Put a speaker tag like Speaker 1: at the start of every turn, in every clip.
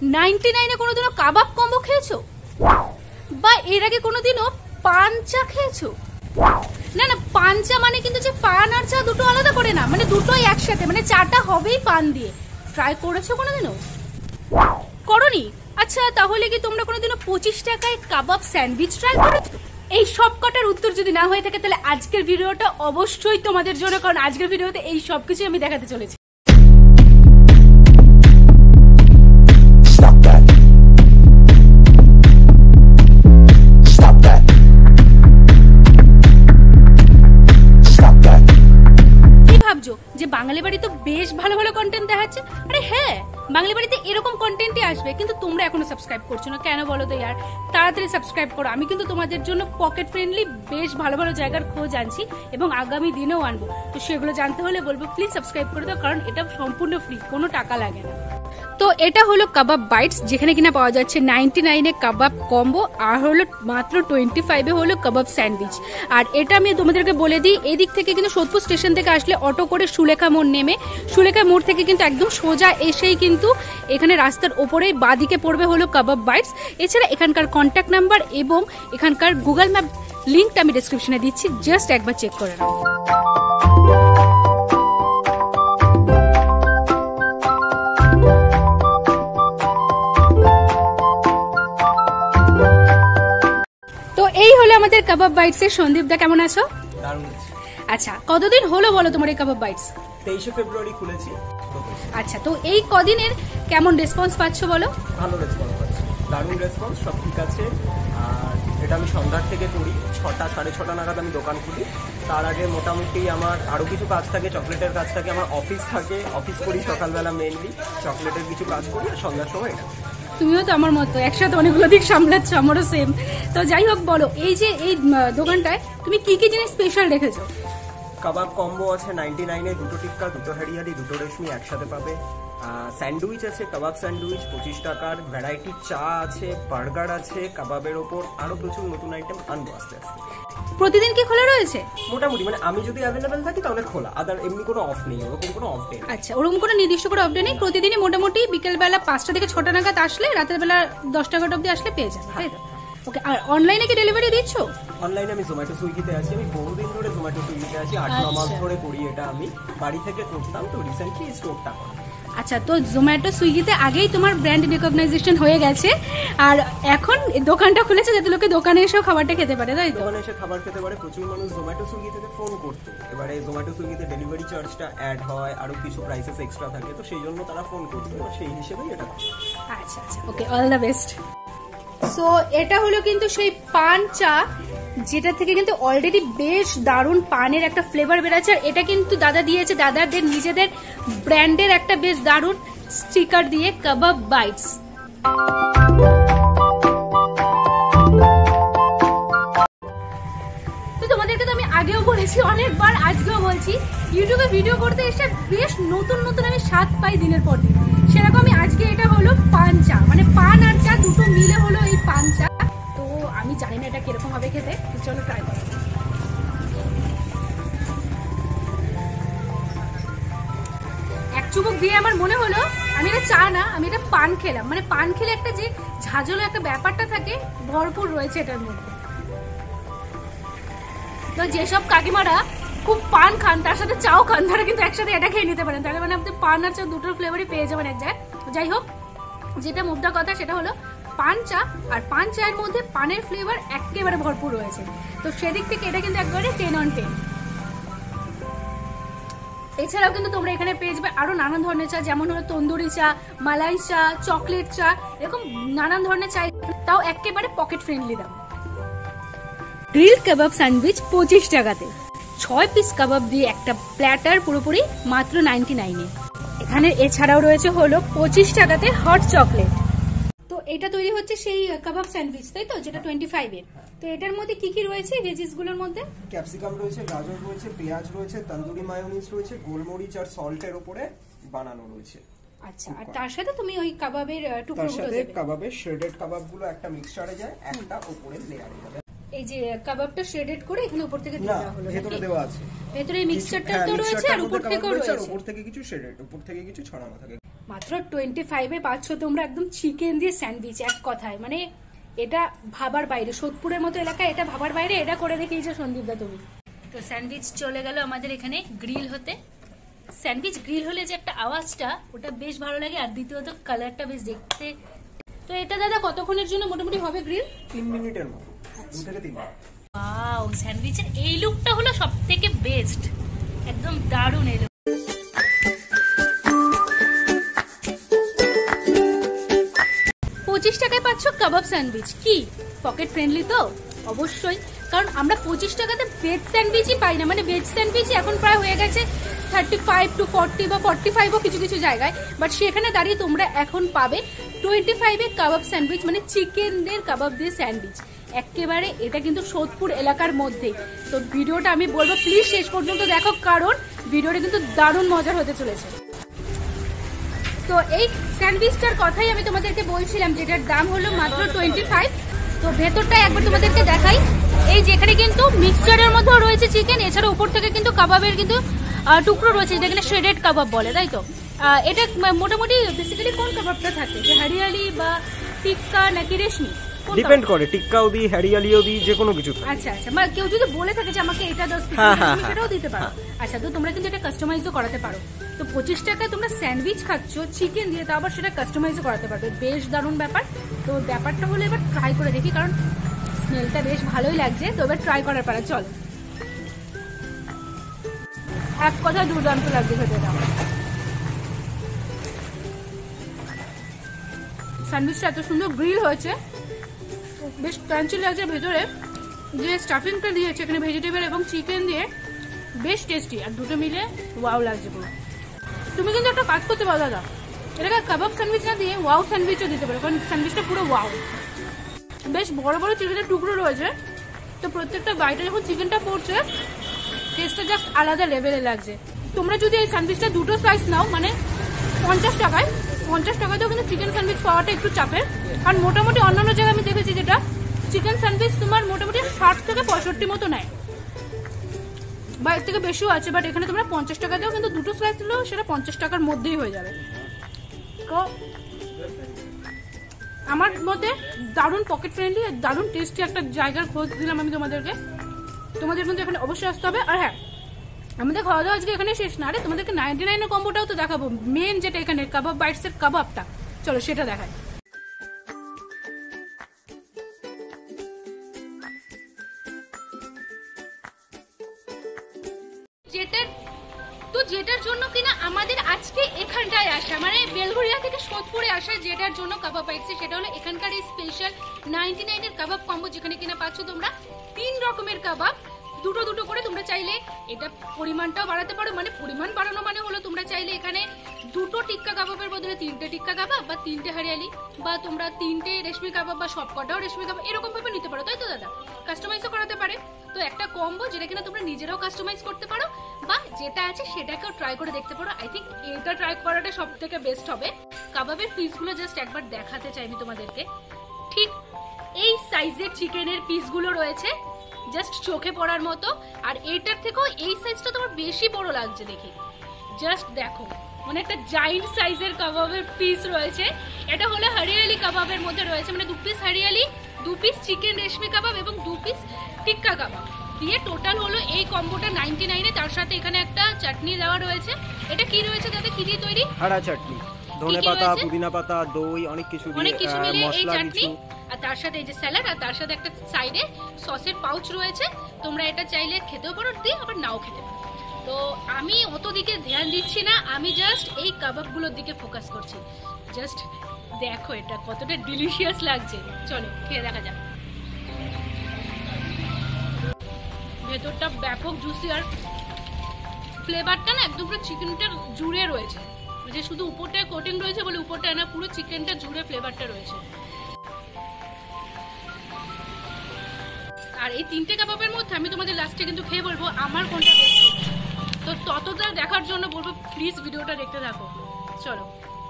Speaker 1: 99-এ কোনোদিনও কাবাব কম্বো খেয়েছো? বা এর আগে কোনোদিনও পান চা খেয়েছো? না না, পান চা মানে কিন্তু যে পান আর চা দুটো আলাদা করে না, মানে দুটোই একসাথে, মানে চাটা হবেই পান দিয়ে। ট্রাই করেছো কোনোদিনও? করনি? আচ্ছা, তাহলে কি তোমরা কোনোদিনও 25 টাকায় কাবাব স্যান্ডউইচ ট্রাই করেছো? এই সব কটার উত্তর যদি না হয়ে থাকে তাহলে আজকের ভিডিওটা অবশ্যই তোমাদের জন্য, কারণ আজকের ভিডিওতে এই সবকিছু আমি দেখাতে চলেছি। যে বাঙালি বাড়ি তো বেশ ভালো ভালো কন্টেন্ট দেখাচ্ছে। আরে হ্যাঁ, বাঙালি বাড়িতে এরকম কন্টেন্টই আসবে, কিন্তু তোমরা এখনো সাবস্ক্রাইব করছো না কেন বলো তো ইয়ার? তাড়াতাড়ি সাবস্ক্রাইব করো। আমি কিন্তু তোমাদের জন্য পকেট ফ্রেন্ডলি বেশ ভালো ভালো জায়গার খোঁজ আনছি এবং আগামী দিনেও আনবো। তো সেগুলো জানতে হলে বলবো প্লিজ সাবস্ক্রাইব করে দাও, কারণ এটা সম্পূর্ণ ফ্রি, কোনো টাকা লাগে না। তো এটা হলো কাবাব বাইটস, যেখানে কিনা পাওয়া যাচ্ছে 99-এ কাবাব কম্বো, আর হলো মাত্র 25-এ হলো কাবাব স্যান্ডউইচ। আর এটা আমি তোমাদেরকে বলে দিই, এদিক থেকে কিন্তু সোদপুর স্টেশন থেকে আসলে অটো করে সুলেখা মোড় নেমে, সুলেখা মোড় থেকে কিন্তু একদম সোজা এসেই কিন্তু এখানে রাস্তার ওপরেই বাঁদিকে পড়বে হলো কাবাব বাইটস। এছাড়া এখানকার কন্ট্যাক্ট নাম্বার এবং এখানকার গুগল ম্যাপ লিঙ্কটা আমি ডেসক্রিপশনে দিচ্ছি, জাস্ট একবার চেক করে নাও। তো এই হলো আমাদের কাবাব বাইটস এর। সন্দীপদা কেমন আছো?
Speaker 2: দারুণ আছি।
Speaker 1: আচ্ছা, কতদিন হলো বলো তোমার এই কাবাব বাইটস?
Speaker 2: 23 ফেব্রুয়ারি খুলেছি।
Speaker 1: আচ্ছা, তো এই কদিনের কেমন রেসপন্স পাচ্ছ বলো?
Speaker 2: ভালো রেসপন্স পাচ্ছি, দারুণ রেসপন্স, সব ঠিক আছে। আর এটা আমি সন্ধ্যার থেকে করি, 6টা 6:30 নাগাদ আমি দোকান খুলি। তার আগে মোটামুটি আমার আরও কিছু কাজ থাকে, চকলেটের কাজ থাকে, আমার অফিস থাকে, অফিস করি সকালবেলা মেনলি, চকলেটের কিছু কাজ করি, আর সন্ধ্যার সময় এটা।
Speaker 1: তুমিও তো আমার মতো একসাথে অনেকগুলো দিক সামলাচ্ছ, আমারও সেম। তো যাই হোক, বলো এই যে এই দোকানটায় তুমি কি কি জিনিস স্পেশাল রেখেছো?
Speaker 2: কাবাব কম্বো আছে 99-এ, দুটো টিক্কা, দুটো হারিয়ারি, দুটো রেশমি একসাথে পাবে। স্যান্ডউইচ আছে, কাবাব স্যান্ডউইচ 25 টাকার, ভ্যারাইটি চা আছে, বার্গার আছে, কাবাবের ওপর আরো প্রচুর নতুন আইটেম আনবো আস্তে আস্তে।
Speaker 1: প্রতিদিন কি খোলা রয়েছে?
Speaker 2: মোটামুটি, মানে আমি যদি অ্যাভেলেবেল থাকি তাহলে খোলা, আদার এমনি কোনো অফ নেই, ওরকম কোনো অফ নেই।
Speaker 1: আচ্ছা, ওরকম কোনো নির্দিষ্ট করে অফ ডে নেই, প্রতিদিনই মোটামুটি বিকেলবেলা 5টা থেকে 6টা নাগাদ আসলে রাতের বেলা 10টা অবধি আসলে পেয়ে যাবে, তাই তো? ওকে, আর অনলাইনে কি ডেলিভারি দিচ্ছ?
Speaker 2: অনলাইনে আমি জোম্যাটো সুইগিতে আছি, আমি বহুদিন ধরে জোম্যাটো সুইগিতে আছি, 8-9 মাস ধরে করি এটা। আমি বাড়ি থেকে করতাম, তো রিসেন্টলি স্টোরটা করি।
Speaker 1: আচ্ছা, তো জোম্যাটো সুইগিতে আগেই তোমার ব্র্যান্ড রিকগনাইজেশন হয়ে গেছে, আর এখন দোকানটা খুলেছে যাতে লোকে দোকানে এসেও খাবারটা খেতে পারে, তাই তো?
Speaker 2: দোকানে এসে খাবার খেতে পারে। প্রচুর মানুষ জোম্যাটো সুইগি থেকে ফোন করতো, এবারে জোম্যাটো সুইগিতে ডেলিভারি চার্জটা অ্যাড হয়, আরো কিছু প্রাইসেস এক্সট্রা থাকে, তো সেই জন্য তারা ফোন করতো, সেই হিসেবেই এটা।
Speaker 1: আচ্ছা আচ্ছা, okay, all the best. So এটা হলো কিন্তু সেই পান চা, যেটা থেকে কিন্তু অলরেডি বেশ দারুণ পানের একটা ফ্লেভার বেরাচ্ছে। আর এটা কিন্তু দাদা দিয়েছে দাদাদের নিজেদের ব্র্যান্ডের একটা বেশ দারুণ স্টিকার দিয়ে, কাবাব বাইটস। তো তোমাদেরকে তো আমি আগেও বলেছি অনেকবার, আজকেও বলছি, ইউটিউবে ভিডিও করতে এসে বেশ নতুন নতুন আমি স্বাদ পাই দিনের পর দিন। সেরকমই আজকে এটা হলো পান চা, মানে পান আর চা দুটো মিলে হলো এই পান চা। তো আমি জানি না এটা কিরকম হবে খেতে, চলো ট্রাই করো। এক চুমুক দিয়ে আমার মনে হলো আমি এটা চা না, আমি এটা পান খেলাম। মানে পান খেলে একটা যে ঝাঁঝালো একটা ব্যাপারটা থাকে, ভরপুর রয়েছে এটার মধ্যে। তো যেসব কাকিমারা খুব পান খান, তার সাথে চাও খান, তারা কিন্তু একসাথে এটা খেয়ে নিতে পারেন, তাহলে মানে আপনি পান আর চা দুটোর ফ্লেভারই পেয়ে যাবেন এক জায়গায়। যাই হোক, যেটা মুদ্রা কথা সেটা হলো পান চা, আর পান চায়ের মধ্যে পানের ফ্লেভার একেবারে ভরপুর রয়েছে। তো সেদিক থেকে এটা কিন্তু একবারে 10 on 10। এছাড়াও কিন্তু তোমরা এখানে পেয়ে যাবে আরো নানান ধরনের চা, যেমন হলো তন্দুরি চা, মালাই চা, চকলেট চা, এরকম নানান ধরনের চা, তাও একেবারে পকেট ফ্রেন্ডলি দাম। গ্রিল কাবাব স্যান্ডউইচ 25 টাকাতে, 6 পিস কাবাব দিয়ে একটা প্ল্যাটার পুরোপুরি মাত্র 99-এ। এখানে এছাড়াও রয়েছে হলো 25 টাকাতে হট চকলেট। তো এটা তৈরি হচ্ছে সেই কাবাব স্যান্ডউইচ, তাই তো, যেটা 25-এর। তো এটার মধ্যে কি কি রয়েছে ভেজিস গুলোর মধ্যে?
Speaker 2: ক্যাপসিকাম রয়েছে, গাজর রয়েছে, পেঁয়াজ রয়েছে, তন্দুরি মায়োনিজ রয়েছে, গোলমরিচ আর সল্টের উপরে বানানো রয়েছে।
Speaker 1: আচ্ছা, আর তার সাথে তুমি ওই কাবাবের টুকরোগুলো দেবে।
Speaker 2: তার সাথে কাবাবের শ্রেডেড কাবাবগুলো একটা মিক্সচারে যায়, একটা উপরে লেয়ারে যাবে।
Speaker 1: এই যে কাবাবটা শ্রেডেড করে এখানে উপর থেকে দেওয়া হলো,
Speaker 2: ভেতরে দেওয়া আছে,
Speaker 1: ভেতরে মিক্সচারটা তো রয়েছে, আর উপর থেকেও রয়েছে,
Speaker 2: উপর থেকে কিছু শ্রেডেড, উপর থেকে কিছু ছড়ানো থাকে।
Speaker 1: মাত্র 25-এ পাচ্ছ তোমরা একদম চিকেন দিয়ে স্যান্ডউইচ, এক কথায় মানে এটা ভাবার বাইরে। সোদপুরের মতো এলাকায় এটা ভাবার বাইরে, এটা করে দেখিয়েছে সন্দীপদা তুমি। তো স্যান্ডউইচ চলে গেল আমাদের এখানে গ্রিল হতে। স্যান্ডউইচ গ্রিল হলে যে একটা আওয়াজটা, ওটা বেশ ভালো লাগে, আর দ্বিতীয়ত কালারটা বেশ দেখতে। তো এটা দাদা কতক্ষণের জন্য মোটামুটি হবে গ্রিল?
Speaker 2: 3 মিনিটের মতো, 2 থেকে 3 মিনিট।
Speaker 1: ওয়াও, স্যান্ডউইচের এই লুকটা হলো সবথেকে বেস্ট, একদম দারুণ এই লুক। 25 টাকায় পাচ্ছ কাবাব স্যান্ডউইচ। কি পকেট ফ্রেন্ডলি তো? অবশ্যই, কারণ আমরা 25 টাকাতে ভেজ স্যান্ডউইচই পাই না। মানে ভেজ স্যান্ডউইচই এখন প্রায় হয়ে গেছে 35 to 40 বা 45ও কিছু কিছু জায়গায়, বাট সেখানে দাঁড়িয়ে তোমরা এখন পাবে 25-এ কাবাব স্যান্ডউইচ, মানে চিকেনের কাবাব দিয়ে স্যান্ডউইচ একেবারে। এটা কিন্তু সোদপুর এলাকার মধ্যেই। তো ভিডিওটা আমি বলবো প্লিজ শেষ পর্যন্ত দেখো, কারণ ভিডিওটা কিন্তু দারুণ মজার হতে চলেছে। তো এই স্যান্ডউইচটার কথাই আমি তোমাদেরকে বলছিলাম, যেটার দাম হলো মাত্র 25। তো ভেতরটা একবার তোমাদেরকে দেখাই। এই যেখানে কিন্তু মিক্সচারের মধ্যেও রয়েছে চিকেন, এছাড়া উপর থেকে কিন্তু কাবাবের কিন্তু টুকরো রয়েছে, যেখানে শ্রেডেড কাবাব বলে, তাই তো? এটা মোটামুটি বেসিক্যালি কোন কাবাবটা থাকে, যে হরিয়ালি বা টিক্কা নাকি রেশমি?
Speaker 2: ডিপেন্ড করে, টিক্কাও দি, হরিয়ালিও দি, যে কোনো কিছু।
Speaker 1: আচ্ছা আচ্ছা, মানে কেউ যদি বলে থাকে যে আমাকে এটা 10 পিস, সেটাও দিতে পারো। আচ্ছা, তো তোমরা কিন্তু এটা কাস্টমাইজও করাতে পারো। তো 25 টাকায় তোমরা স্যান্ডউইচ খাচ্ছ চিকেন দিয়ে, তো আবার সেটা কাস্টমাইজও করাতে পারবে, বেশ দারুণ ব্যাপার। তো ব্যাপারটা হলো এবার ট্রাই করে দেখি, কারণ স্মেলটা বেশ ভালোই লাগছে। তো এবার ট্রাই করার পারা, চল। এক কথা দুর্দান্ত লাগছে খেতে। স্যান্ডউইচটা এত সুন্দর গ্রিল হয়েছে, বেশ ক্রাঞ্চি লাগছে। ভেতরে যে স্টাফিংটা দিয়েছে এখানে ভেজিটেবল এবং চিকেন দিয়ে, বেশ টেস্টি, আর দুটো মিলে ওয়াও লাগছে পুরো। তুমি কিন্তু একটা কাজ করতে পারো দাদা, এটাকে কাবাব স্যান্ডউইচ না দিয়ে ওয়াও স্যান্ডউইচও দিতে পারো, কারণ স্যান্ডউইচটা পুরো ওয়াও। বেশ বড় বড় চিকেনের টুকরো রয়েছে, তো প্রত্যেকটা বাইটে যখন চিকেনটা পড়ছে টেস্টটা জাস্ট আলাদা লেভেলে লাগছে। তোমরা যদি এই স্যান্ডউইচটা দুটো স্লাইস নাও, মানে 50 টাকাতেও কিন্তু চিকেন স্যান্ডউইচ পাওয়াটা একটু চাপের। আর মোটামুটি অন্যান্য জায়গায় আমি দেখেছি যেটা চিকেন স্যান্ডউইচ তোমার মোটামুটি 60 থেকে 65 মতো নেয়, বা এর থেকে বেশিও আছে, বাট এখানে তোমরা 50 টাকাতেও কিন্তু দুটো স্লাইস দিলেও সেটা 50 টাকার মধ্যেই হয়ে যাবে। তো আমার মতে দারুণ পকেট ফ্রেন্ডলি, দারুণ টেস্টি একটা জায়গার খোঁজ দিলাম আমি তোমাদেরকে। তোমাদের কিন্তু এখানে অবশ্যই আসতে হবে। আর হ্যাঁ, আমাদের খাওয়া দাওয়া আজকে এখানে শেষ না, আরে তোমাদেরকে 99 কম্বোটাও তো দেখাবো, মেন যেটা এখানে কাবাব বাইটস এর কাবাবটা, চলো সেটা দেখাই। যেটার জন্য কিনা আমাদের আজকে এখানটায় আসা, মানে বেলঘরিয়া থেকে সোদপুরে আসা, যেটার জন্য কাবাব পাইছি, সেটা হলো এখানকার এই স্পেশাল 99 এর কাবাব কম্বো, যেখানে কিনা পাচ্ছ তোমরা 3 রকমের কাবাব, দুটো দুটো করে। তোমরা চাইলে এটা পরিমাণটাও বাড়াতে পারো, মানে পরিমাণ বাড়ানো মানে হলো তোমরা চাইলে এখানে দুটো টিক্কা কাবাবের বদলে 3টে টিক্কা কাবাব, বা 3টে হরিয়ালি, বা তোমরা 3টে রেশমি কাবাব, বা সবকটাও রেশমি কাবাব, এরকম ভাবে নিতে পারো, তাই তো দাদা? কাস্টমাইজও করাতে পারে। তো একটা কম্বো যেটা কিনা তোমরা নিজেরাও কাস্টমাইজ করতে পারো, বা যেটা আছে সেটাকেও ট্রাই করে দেখতে পারো। আই থিঙ্ক এটা ট্রাই করাটা সব থেকে বেস্ট হবে। কাবাবের পিসগুলো জাস্ট একবার দেখাতে চাই আমি তোমাদেরকে। ঠিক এই সাইজের চিকেনের পিসগুলো রয়েছে, জাস্ট চোখে পড়ার মতো। আর এটার থেকেও এই সাইজটা তোমার বেশি বড় লাগছে দেখি, জাস্ট দেখো, মানে একটা জায়েন্ট সাইজের কাবাবের পিস রয়েছে। এটা হলো হরিয়ালি কাবাবের মধ্যে রয়েছে, মানে 2 piece hariyali, 2 piece chicken reshmi kebab এবং 2 পিস টিক্কা কাবাব দিয়ে টোটাল হলো এই কম্বোটা 99 এ। তার সাথে এখানে একটা চাটনি দেওয়া রয়েছে। এটা কি রয়েছে দাদা, কি দিয়ে তৈরি?
Speaker 2: হাড়া চাটনি, ধনে পাতা, পুদিনা পাতা, দই, অনেক কিছু দিয়ে
Speaker 1: এই চাটনি, আর তার সাথে এই যে স্যালাড, আর তার সাথে একটা সাইডে সসের পাউচ রয়েছে। তোমরা এটা চাইলে খেতেও পারো দিয়ে, আবার নাও খেতে পারো। তো আমি অত দিকে ধ্যান দিচ্ছি না, আমি জাস্ট এই কাবাবগুলোর দিকে ফোকাস করছি। জাস্ট দেখো এটা কতটা ডিলিশিয়াস লাগছে, চলো খেয়ে দেখা যাক। ভেতরটা ব্যাপক জুসি, আর ফ্লেভারটা না একদম পুরো চিকেনটা জুড়ে রয়েছে, যে শুধু উপরটায় কোটিং রয়েছে বলে উপরটা না, পুরো চিকেনটা জুড়ে ফ্লেভারটা রয়েছে। আর এই 3টে কাবাবের মধ্যে আমি তোমাদের লাস্টে কিন্তু খেয়ে বলবো আমার কোনটা বেশি। তো ততটা দেখার জন্য বলবো প্লিজ ভিডিওটা দেখতে থাকো, চলো।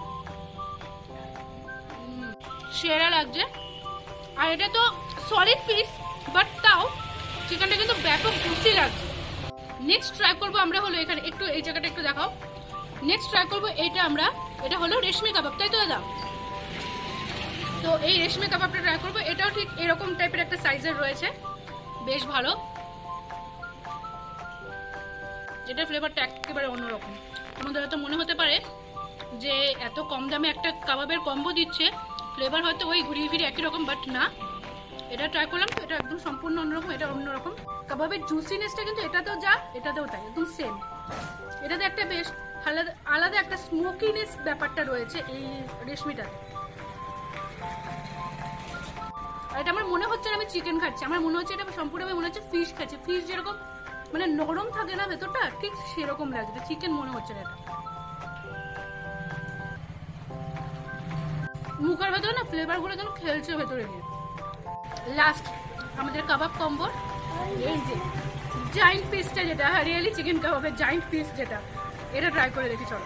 Speaker 1: সেরা লাগছে, আর এটা তো সলিড পিস, বাট তাও চিকেনটা কিন্তু ব্যাপক জুসি লাগছে। নেক্সট ট্রাই করবো আমরা হলো এখানে, একটু এই জায়গাটা একটু দেখাও। নেক্সট ট্রাই করবো এইটা আমরা এটা হলো রেশমি কাবাব, তাই তো দাদা? তো এই রেশমি কাবাবটা ট্রাই করবো। এটাও ঠিক এরকম টাইপের একটা সাইজের রয়েছে, বেশ ভালো। এটার ফ্লেভারটা একেবারে অন্যরকম। তোমাদের হয়তো মনে হতে পারে যে এত কম দামে একটা কাবাবের কম্বো দিচ্ছে, ফ্লেভার হয়তো ওই ঘুরিয়ে ফিরে একই রকম, বাট না। এটা ট্রাই করলাম তো এটা একদম সম্পূর্ণ অন্যরকম, এটা অন্যরকম। কাবাবের জুসিনেসটা কিন্তু এটাতেও যা এটাতেও তাই, একদম সেম। এটাতে একটা বেশ আলাদা একটা স্মোকিনেস ব্যাপারটা রয়েছে এই রেশমিটাতে। আর এটা আমার মনে হচ্ছে না আমি চিকেন খাচ্ছি, আমার মনে হচ্ছে এটা সম্পূর্ণভাবে মনে হচ্ছে ফিশ খাচ্ছি। ফিশ যেরকম মানে নরম থাকে না ভেতরটা, ঠিক সেরকম লাগছে, চিকেন মনে হচ্ছে না। এটা মুখের ভেতরে না ফ্লেভার গুলো যেন খেলছে ভেতরে গিয়ে। লাস্ট আমাদের কাবাব কম্বো, এই যে জায়েন্ট পিসটা, যেটা হরিয়ালি চিকেন কাবাবের জায়েন্ট পিস যেটা, এটা ট্রাই করে দেখি চলো।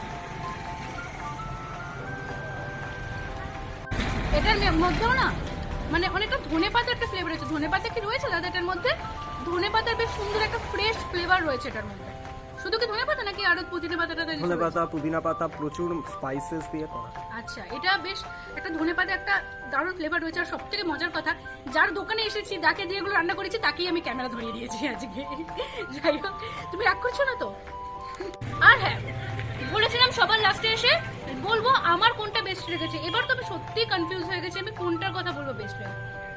Speaker 1: এটার মধ্যেও না মানে অনেকটা ধনেপাতার একটা ফ্লেভার রয়েছে। ধনেপাতা কি রয়েছে দাদা এটার মধ্যে? ধনেপাতার বেশ সুন্দর একটা ফ্রেশ ফ্লেভার রয়েছে এটার মধ্যে। শুধু কি ধনেপাতা নাকি আরো পুদিনা পাতাটা?
Speaker 2: ধনেপাতা, পুদিনা পাতা, প্রচুর স্পাইসেস দিয়ে করা।
Speaker 1: আচ্ছা, এটা বেশ একটা ধনেপাতা একটা দারুণ ফ্লেভার রয়েছে। আর সবথেকে মজার কথা, যার দোকানে এসেছি, যাকে দিয়ে এগুলো রান্না করেছি, তাকেই আমি ক্যামেরা ধরিয়ে দিয়েছি আজকে। যাই হোক, তুমি রাগ করছো না তো? আর হ্যাঁ, বলেছিলাম সবার লাস্টে এসে বলবো আমার কোনটা বেস্ট লেগেছে। এবার তো আমি সত্যি কনফিউজ হয়ে গেছি আমি কোনটার কথা বলবো বেস্ট লেগে।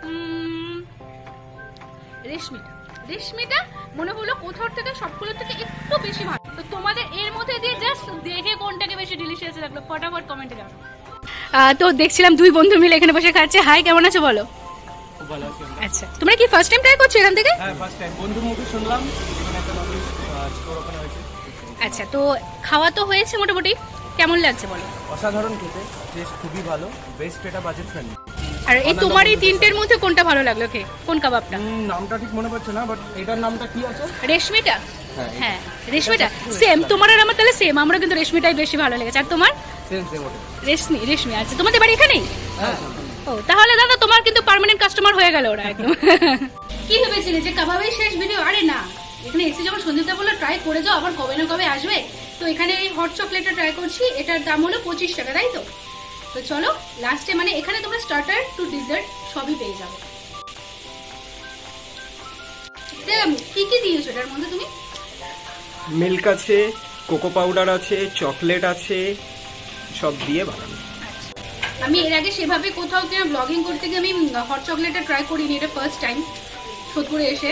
Speaker 1: রেশমিটা মনে হলো কোথাও থেকে সবগুলোর থেকে একটু বেশি ভালো। তো তোমাদের এর মধ্যে দিয়ে জাস্ট দেখে কোনটাকে বেশি ডিলিশিয়াস লাগলো ফটাফট কমেন্টে জানাও। তো দেখছিলাম দুই বন্ধু মিলে এখানে বসে খাচ্ছে। হাই, কেমন আছো বলো?
Speaker 2: খুব ভালো আছি।
Speaker 1: আচ্ছা, তোমরা কি ফার্স্ট টাইম ট্রাই করছো এখান থেকে?
Speaker 2: হ্যাঁ, ফার্স্ট টাইম। বন্ধুর মুখে শুনলাম এখানে একটা নতুন স্টোর ওপেন হয়েছে।
Speaker 1: আচ্ছা, তো খাওয়া তো হয়েছে মোটামুটি, কেমন লাগছে বলো?
Speaker 2: অসাধারণ খেতে, টেস্ট খুবই ভালো, বেস্ট, এটা বাজেট ফ্রেন্ডলি।
Speaker 1: আর এই তোমার এই তিনটের মধ্যে কোনটা ভালো লাগলো খেয়ে? কোন কাবাবটা?
Speaker 2: নামটা ঠিক মনে পড়ছে না, বাট এটার নামটা কি আছে?
Speaker 1: রেশমিটা। হ্যাঁ, রেশমিটা সেম। তোমার আর আমার তাহলে সেম, আমরা কিন্তু রেশমিটাই বেশি ভালো লেগেছে। আর তোমার?
Speaker 2: সেম সেম ওটা।
Speaker 1: রেশমি। আচ্ছা, তোমাদের বাড়ি এখানেই?
Speaker 2: হ্যাঁ।
Speaker 1: ও, তাহলে দাদা তোমার কিন্তু পার্মানেন্ট কাস্টমার হয়ে গেল ওরা একদম। কি ভেবেছিলে যে কাবাবের শেষ ভিডিও? আরে না, এখানে এসে যখন সন্দীপদা বললো ট্রাই করে যাও, আবার কবে না কবে আসবে, তো এখানে এই হট চকলেটটা ট্রাই করছি। এটার দাম হলো 25 টাকা, তাই তো? তো চলো লাস্টে মানে এখানে তোমরা স্টার্টার টু ডিজার্ট সবই পেয়ে যাবে। কি কি দিয়েছো এটার মধ্যে তুমি?
Speaker 2: মিল্ক আছে, কোকো পাউডার আছে, চকলেট আছে, সব দিয়ে বানানো।
Speaker 1: আমি এর আগে সেভাবে কোথাও কিনা ব্লগিং করতে গিয়ে আমি হট চকলেটটা ট্রাই করিনি, এটা ফার্স্ট টাইম সোদপুরে এসে।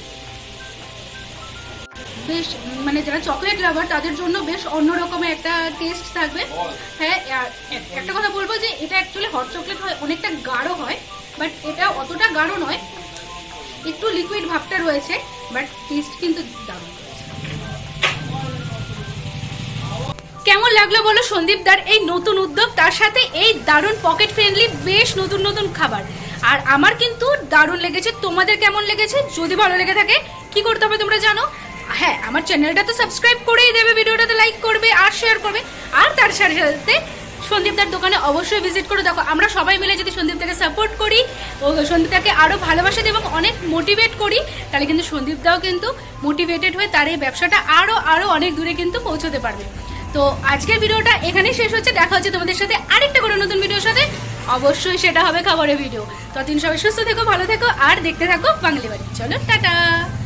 Speaker 1: বেশ মানে যারা চকলেট লাভার তাদের জন্য বেশ অন্যরকমের একটা টেস্ট থাকবে। হ্যাঁ, আর একটা কথা বলবো যে এটা অ্যাকচুয়ালি হট চকলেট হয় অনেকটা গাঢ় হয়, বাট এটা অতটা গাঢ় নয়, একটু লিকুইড ভাবটা রয়েছে, বাট টেস্ট কিন্তু দারুণ। কেমন লাগলো বলো সন্দীপদার এই নতুন উদ্যোগ, তার সাথে এই দারুণ পকেট ফ্রেন্ডলি বেশ নতুন নতুন খাবার। আর আমার কিন্তু দারুণ লেগেছে। তোমাদের কেমন লেগেছে? যদি ভালো লেগে থাকে কি করতে হবে তোমরা জানো। হ্যাঁ, আমার চ্যানেলটা তো সাবস্ক্রাইব করেই দেবে, ভিডিওটাতে লাইক করবে আর শেয়ার করবে। আর তার সাথে সাথে সন্দীপদার দোকানে অবশ্যই ভিজিট করে দেখো। আমরা সবাই মিলে যদি সন্দীপদাকে সাপোর্ট করি ও সন্দীপদাকে আরো ভালোবাসা দিই এবং অনেক মোটিভেট করি, তাহলে কিন্তু সন্দীপদাও কিন্তু মোটিভেটেড হয়ে তার এই ব্যবসাটা আরো অনেক দূরে কিন্তু পৌঁছতে পারবে। তো আজকের ভিডিওটা এখানেই শেষ হচ্ছে। দেখা হচ্ছে তোমাদের সাথে আরেকটা করে নতুন ভিডিওর সাথে, অবশ্যই সেটা হবে খাবারের ভিডিও। ততদিন সবাই সুস্থ থেকো, ভালো থেকো আর দেখতে থাকো বাঙালি বাড়ি। চলো টাটা।